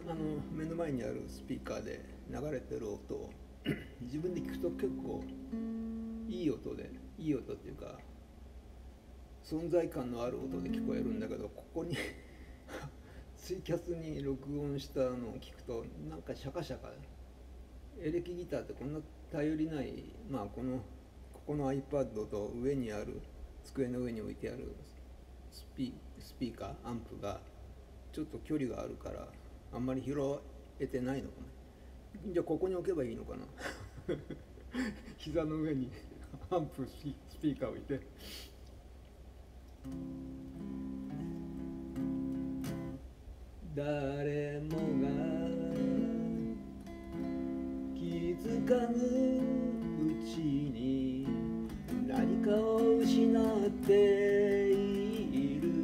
目の前にあるスピーカーで流れてる音を自分で聞くと結構いい音っていうか存在感のある音で聞こえるんだけど、ここにツイキャスに録音したのを聞くとなんかシャカシャカ、エレキギターってこんな頼りない、ここの iPad と上にある机の上に置いてあるスピーカーアンプがちょっと距離があるからあんまり拾えてないのかな。じゃあここに置けばいいのかな膝の上にアンプスピーカー置いて、誰もが気づかぬうちに何かを失っている。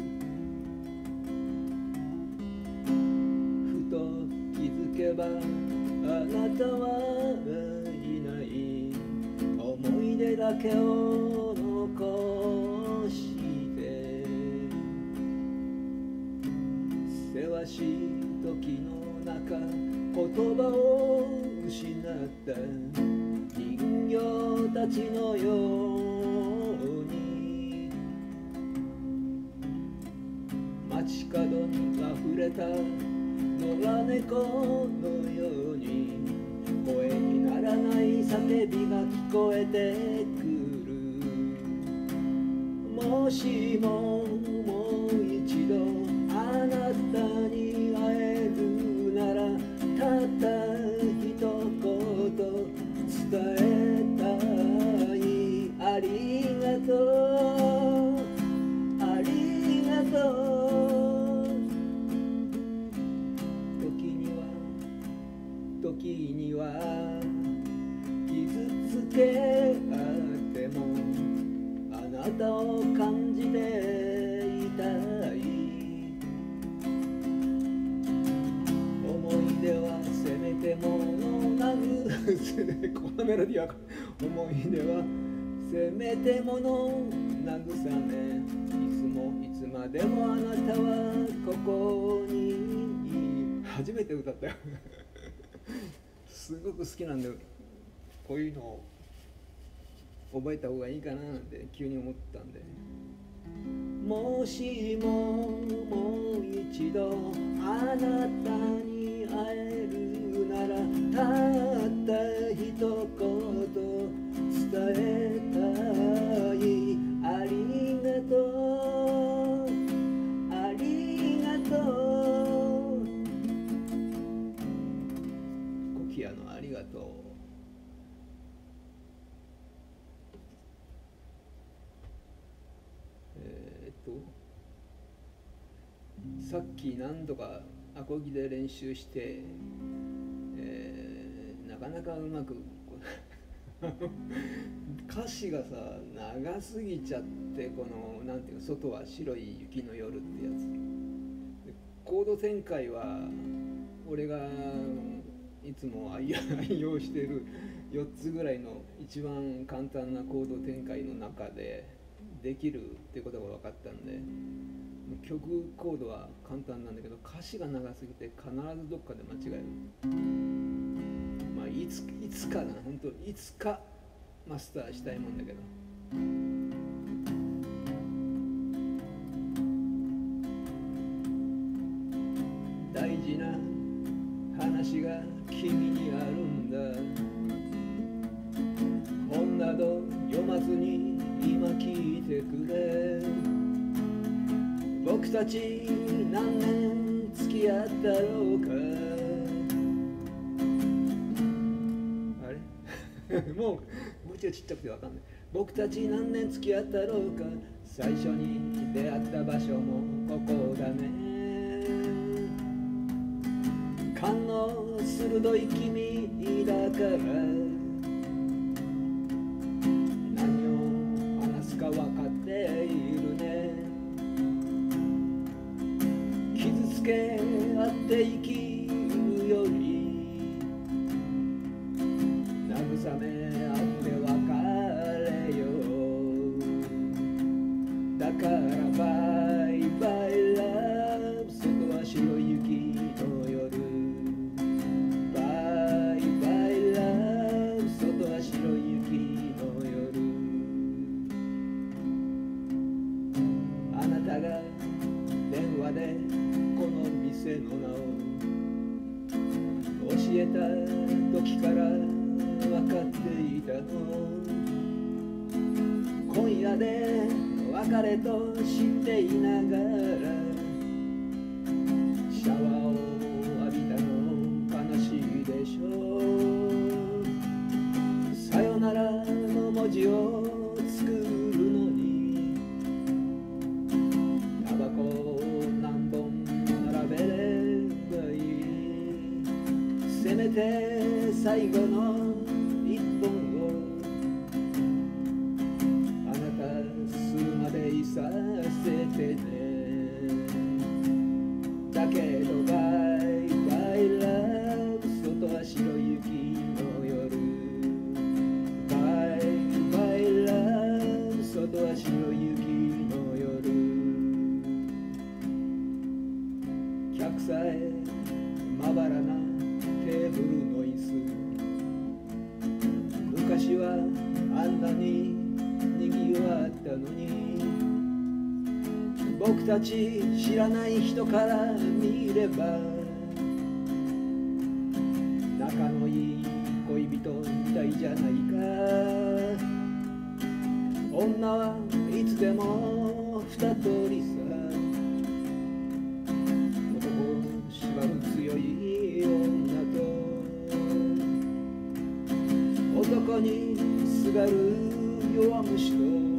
ふと気づけばあなたはいない、思い出だけを残してせわしい時の中言葉を失った人形たちのように、街角にあふれた野良猫のように声にならない叫びが聞こえてくる。もしももう一度あなたに会えるならたった一言伝えたい。ありがとうありがとう。時には傷つけあってもあなたを感じていたい。思い出はせめてものなぐこのメロディーは思い出はせめてもの慰め、いつまでもあなたはここに。初めて歌ったよすごく好きなんで、こういうのを覚えた方がいいかなって急に思ったんで、もしももう一度あなたに会えるならたった一言伝えたい。ありがとうありがとう。コキアのありがとう。さっき何度かアコギで練習して、なかなかうまく歌詞がさ長すぎちゃって、このなんていうか外は白い雪の夜ってやつ、コード展開は俺がいつも愛用している4つぐらいの一番簡単なコード展開の中でできるってことが分かったんで、曲コードは簡単なんだけど歌詞が長すぎて必ずどっかで間違える。いつかな、本当いつかマスターしたいもんだけど。大事な話が君にあるんだ、本など読まずに今聞いてくれ。僕たち何年付き合ったろうか。あれもうちょいちっちゃくて分かんない。僕たち何年付き合ったろうか。最初に出会った場所もここだね。勘の鋭い君だから何を話すか分かっているね。傷つけ合って生きるより慰め合って別れよう。だからバイバイラブ、外は白い雪の夜。 っていたの。今夜で別れと知っていながらシャワーを浴びたの悲しいでしょう。さよならの文字を作るのにタバコを何本並べればいい。せめて最後の一本をあなた吸うまでいさせてね。だけどバイバイラブ外は白雪の夜。バイバイラブ外は白雪の夜。客さえまばらなテーブルの椅子。昔はあんなににぎわったのに僕たち知らない人から見れば仲のいい恋人みたいじゃないか。女はいつでも二通りさ。男を縛る強い女と男にすがる弱虫と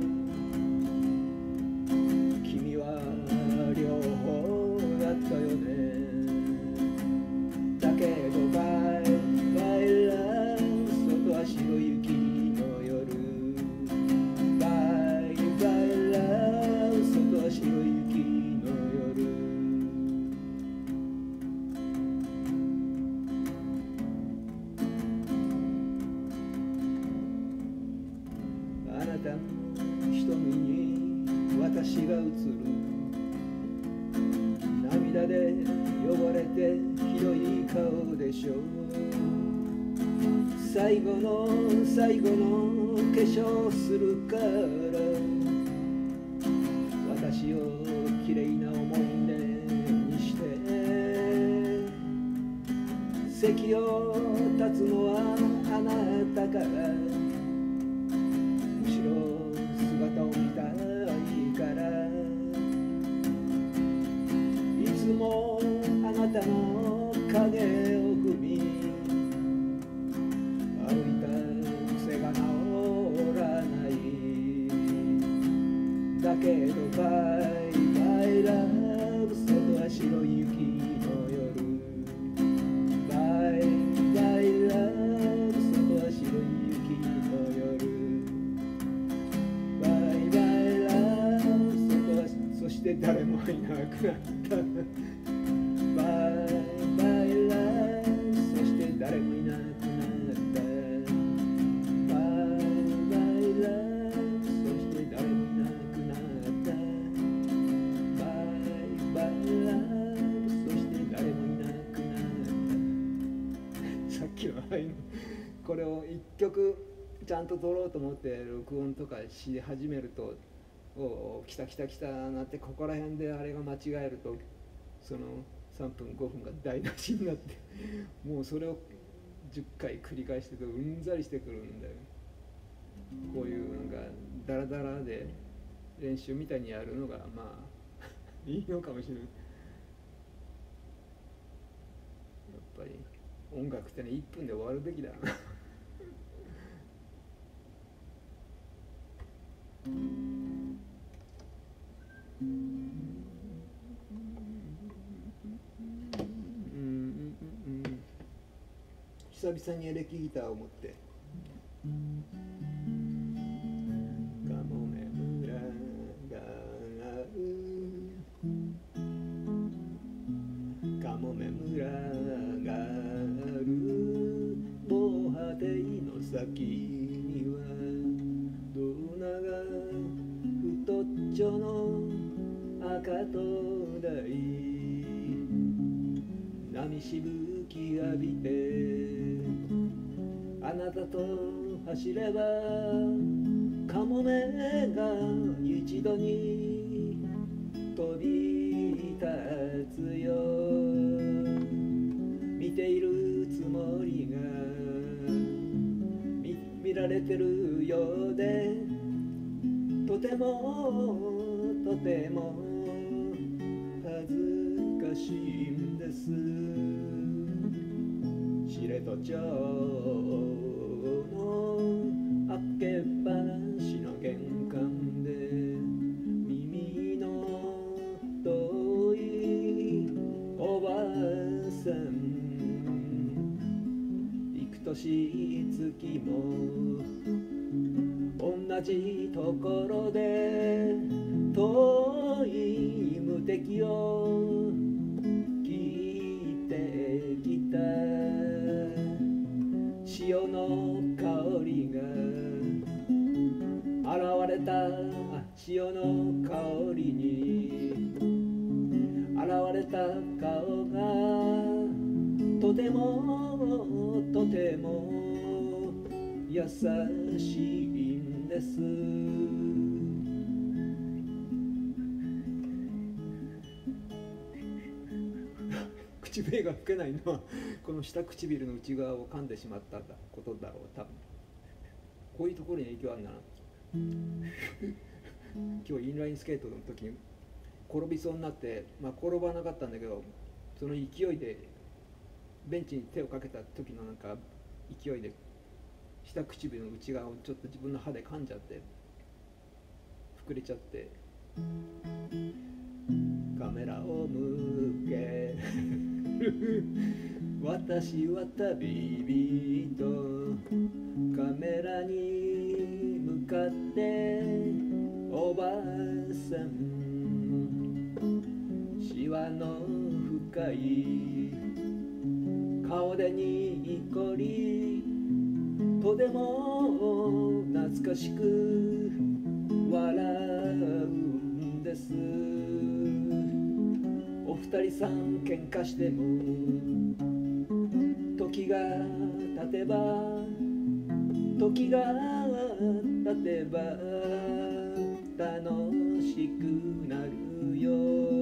君は両方やったよね。だけどバイバイラブ外は白雪の夜。バイバイラブ外は白雪の夜。あなたの瞳に私が映る。涙で汚れてひどい顔でしょう。最後の最後の化粧するから私をきれいな思い出にして。席を立つのはあなたから。後ろ姿を見たいから。いつもあなたの影を踏み歩いた癖が治らない。だけどバイバイラブ外は白雪の夜。バイバイラブ外は白雪の夜。バイバイラブ外はそして誰もいなくなった。バイバイラブそして誰もいなくなった。バイバイラブそして誰もいなくなった。バイバイラブそして誰もいなくなった。さっきのこれを一曲ちゃんと撮ろうと思って録音とかし始めると来た来た来たなって、ここら辺であれが間違えるとその3分5分が台無しになってもうそれを10回繰り返しててうんざりしてくるんだよ。こういうなんかダラダラで練習みたいにやるのがまあいいのかもしれない。やっぱり音楽ってね1分で終わるべきだな久々にエレキギターを持ってカモメ村がカモメ村がある防波堤の先にはドナが太っちょの赤灯台波しぶき浴びてあなたと走ればカモメが一度に飛び立つよ。見ているつもりが見られてるようでとてもとても恥ずかしいんです。知床町の開けっぱなしの玄関で耳の遠いおばあさん幾年月も同じところで遠い無敵を聞いてきた。潮の香りが現れた。潮の香りに現れた顔がとてもとても優しいんです。口笛が吹けないのはこの下唇の内側を噛んでしまったことだろう。多分こういうところに影響あるんだな。今日インラインスケートの時に転びそうになって、転ばなかったんだけど、その勢いでベンチに手をかけた時のなんか勢いで下唇の内側をちょっと自分の歯で噛んじゃって膨れちゃって、カメラを向け私は旅人、カメラに向かっておばあさん、シワの深い顔でにこりとても懐かしく笑うんです。お二人さん喧嘩しても時が経てば時が経てば楽しくなるよ。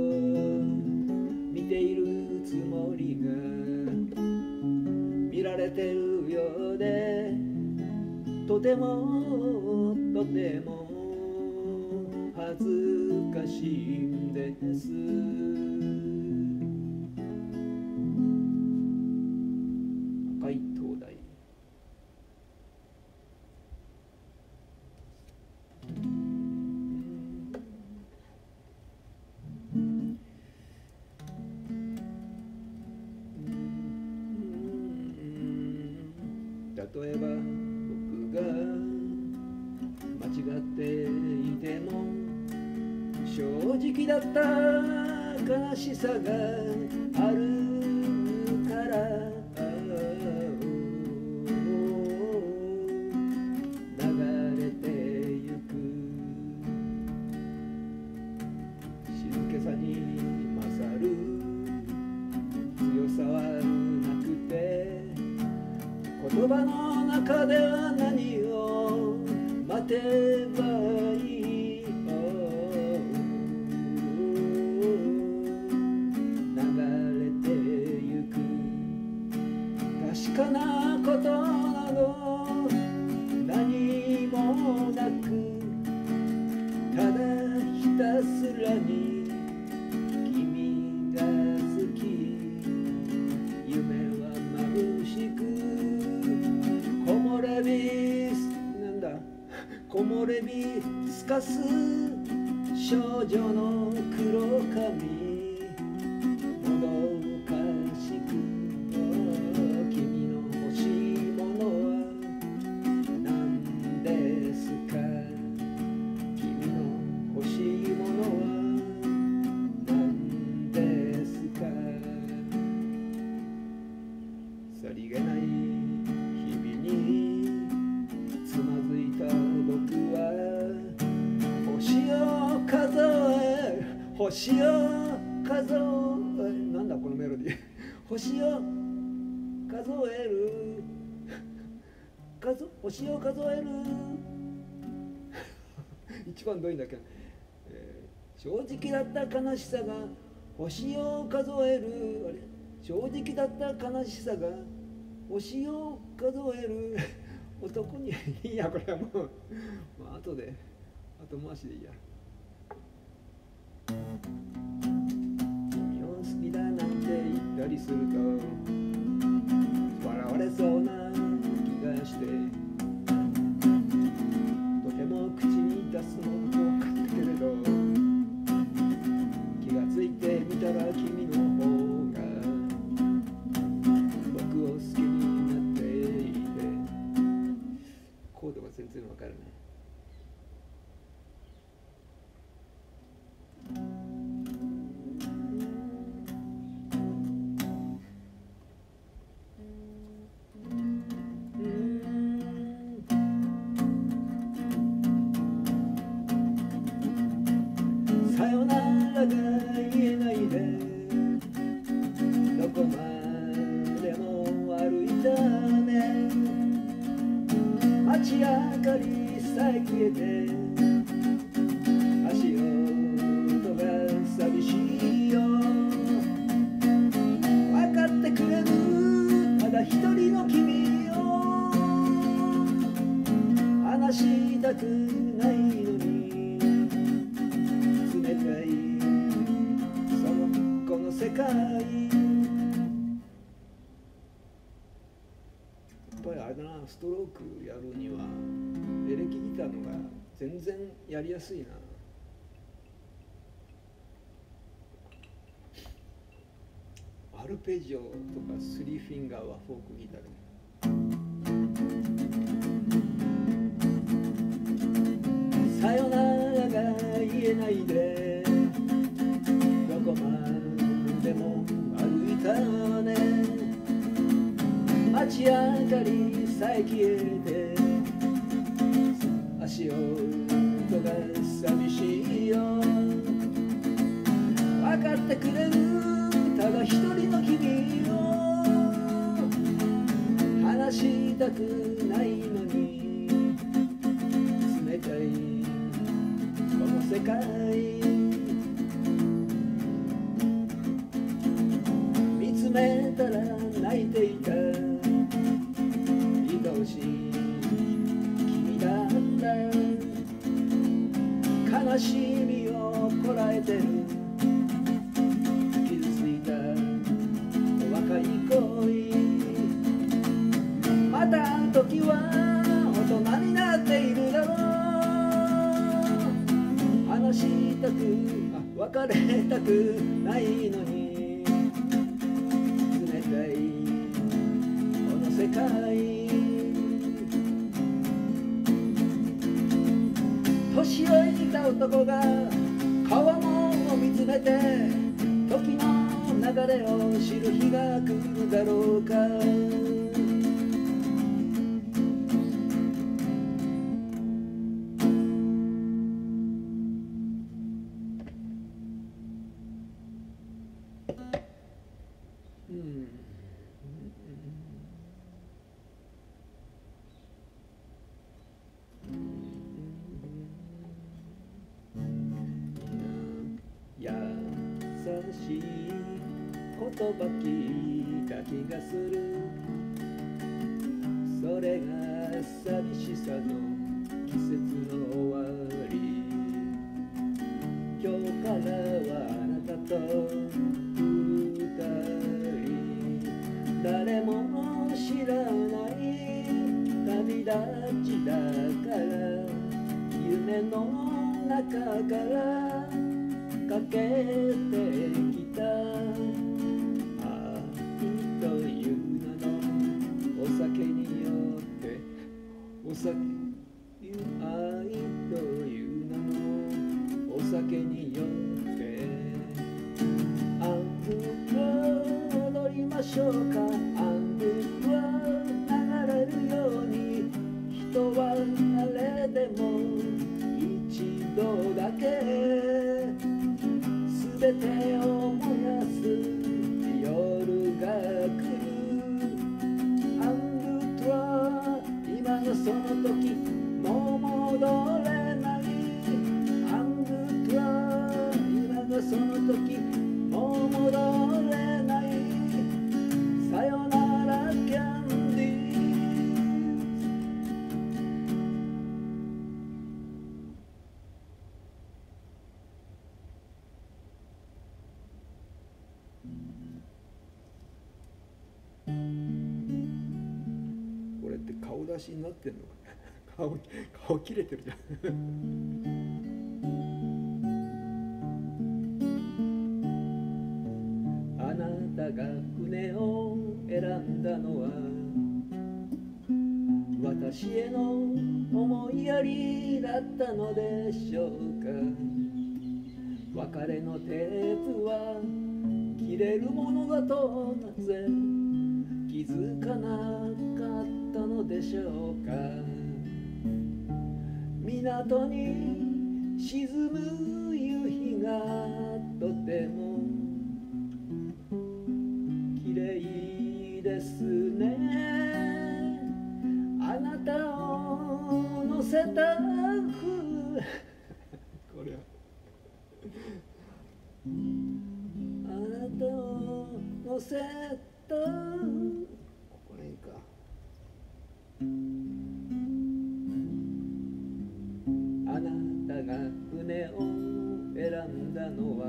見ているつもりが見られてるようでとてもとても恥ずかしいんです。赤い灯台。例えば僕が間違っていても正直だった悲しさがあるから流れてゆく静けさに勝る強さはなくて言葉の中では何を待てばいい。流れてゆく確かなことなど何もなくただひたすらに君が好き夢は眩しく木漏れ日なんだ木漏れ日透かす少女の黒髪もどかしく君の欲しいものは何ですか。君の欲しいものは何ですか。さりげない日々につまずいた僕は星を数え星を数えなんだこのメロディー星を数える星を数える一番どういうんだっけ、正直だった悲しさが星を数える正直だった悲しさが星を数える男にいいや、これはもう、まあ後で後回しでいいや。君を好きだなんて言ったりすると笑われそうな気がして、とても口に出すのも分かったけれど、気がついてみたら君の方が僕を好きになっていて、コードが全然分からない。さよならが言えないでどこまでも歩いたね。街明かりさえ消えて足音が寂しいよ。分かってくれるまだ一人の君を話したくないのに、冷たいそのこの世界。やっぱりあれだな、ストロークやるにはエレキギターのが全然やりやすいな。アルペジオとかスリーフィンガーはフォークギターでも。さよならが言えないでどこまでも歩いたね。街明かりさえ消えて足音が寂しいよ。分かってくれるただ一人の君を話したくないのに、冷たいこの世界。見つめたら泣いていた愛おしい君だった。悲しみをこらえてる傷ついた若い恋。また時は大人になっているだろう。話したく別れたくないのに、冷たいこの世界。年老いた男が川面を見つめて時の流れを知る日が来るだろうか。優しい言葉聞いた気がする。それが寂しさの季節の終わり。今日からはあなたと二人、誰も知らない旅立ちだから、夢の中からかけてきた愛という名のお酒によって、お酒愛という名のお酒によってアンドゥ踊りましょうか。アンドゥ流れるように、人は誰でも一度だけ全てを燃やす夜が来る。アンドゥトラ今のその時もう戻れない。アンドゥトラ今のその時もう戻れない。さよならキャンディーしになってんのか顔切れてるじゃんあなたが船を選んだのは私への思いやりだったのでしょうか。別れのテープは切れるものだとなぜ気づかなかったのでしょうか。港に沈む夕日がとても綺麗ですね。あなたを乗せたこれはあなたを乗せたこれいいか。あなたが船を選んだのは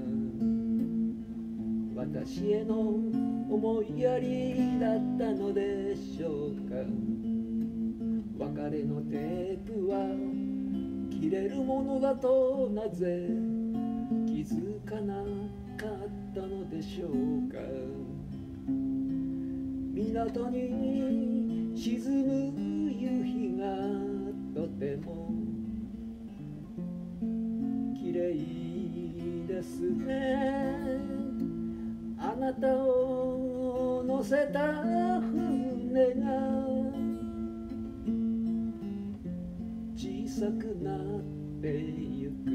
私への思いやりだったのでしょうか。別れのテープは切れるものだとなぜ気づかなかったのでしょうか。港に沈む夕日がとても綺麗ですね。あなたを乗せた船が小さくなってゆく。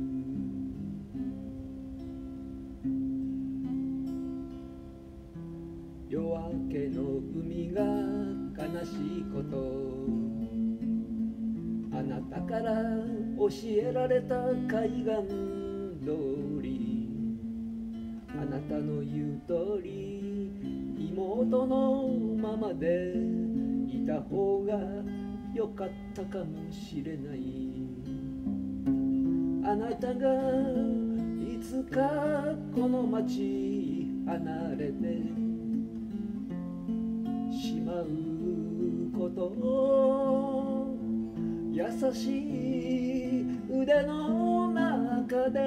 夜明けの海が悲しいことあなたから教えられた海岸通りあなたの言う通り妹のままでいた方がよかったかもしれない。あなたがいつかこの町離れてしまうこと優しい腕の中で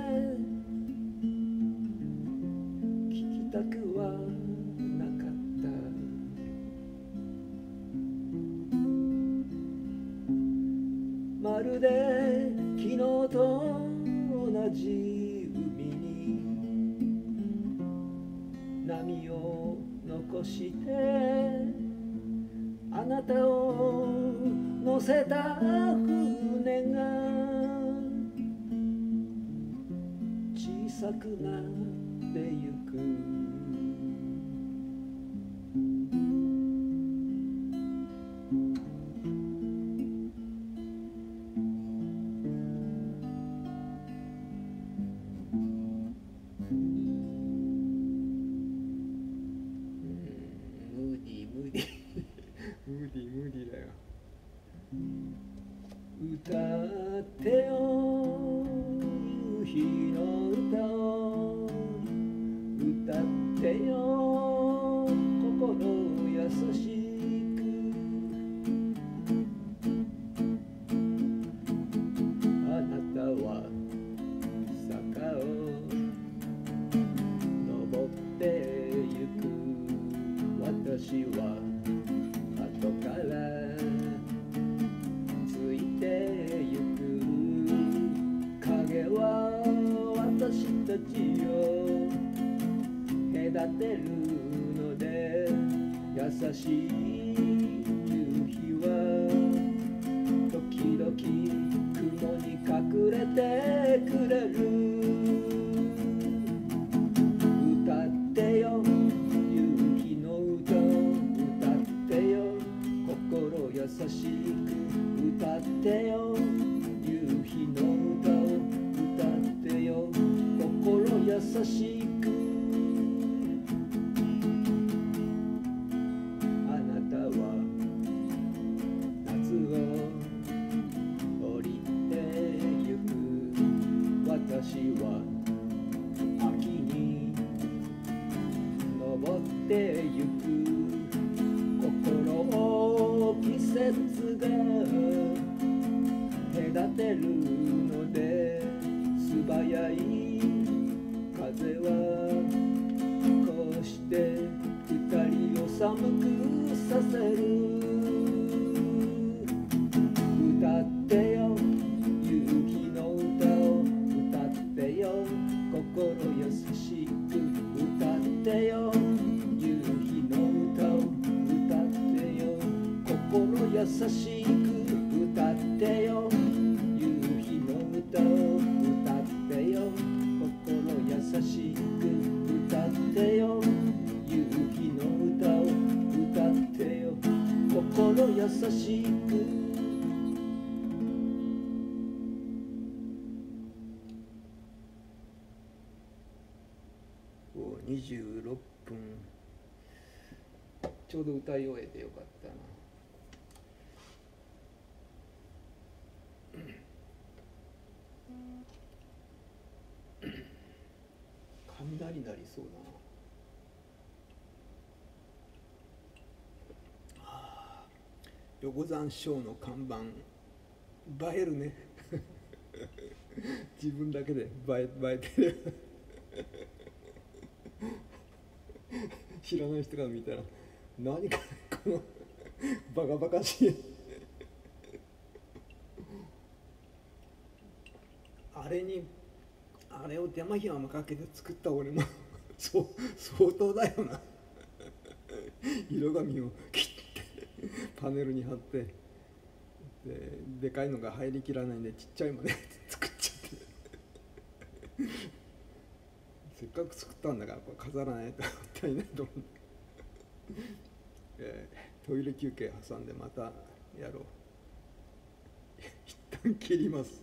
聞きたくはなかった。まるで昨日と同じ海に波を残してあなたを乗せた船が小さくなってゆく。無理だよ。歌ってよ夕日の歌を歌ってよ心優しくあなたは坂を登ってゆく。私は後からついてゆく。影は私たちを隔てるので優しい夕日は時々雲に隠れてくれる。歌ってよ夕日の歌歌ってよ心優しく歌ってよ夕日の歌を歌ってよ心優しく。あなたは夏を降りてゆく。私は秋に登ってゆく。心を刻立てるので素早い風はこうして二人を寒くさせる。歌ってよ夕日の歌を歌ってよ心優しく歌ってよ夕日の歌を歌ってよ心優しく歌ってよ夕日の歌を歌ってよ心優しく歌ってよ夕日の歌を歌ってよ心優しく。26分ちょうど歌い終えてよかったな。雷鳴りそうだな。横山賞の看板映えるね自分だけで映えてる知らない人が見たら何かこのバカバカしいあれを手間暇もかけて作った俺も相当だよな色紙を切ってパネルに貼ってでかいのが入りきらないんでちっちゃいまで作っちゃってせっかく作ったんだからこれ飾らないともったいないと思うんだけど、トイレ休憩挟んでまたやろう一旦切ります。